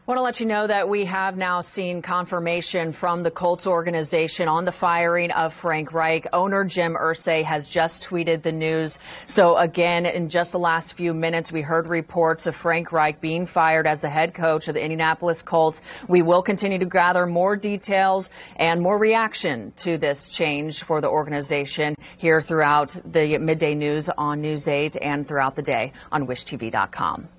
Want to let you know that we have now seen confirmation from the Colts organization on the firing of Frank Reich. Owner Jim Irsay has just tweeted the news. So again, in just the last few minutes, we heard reports of Frank Reich being fired as the head coach of the Indianapolis Colts. We will continue to gather more details and more reaction to this change for the organization here throughout the midday news on News 8 and throughout the day on WishTV.com.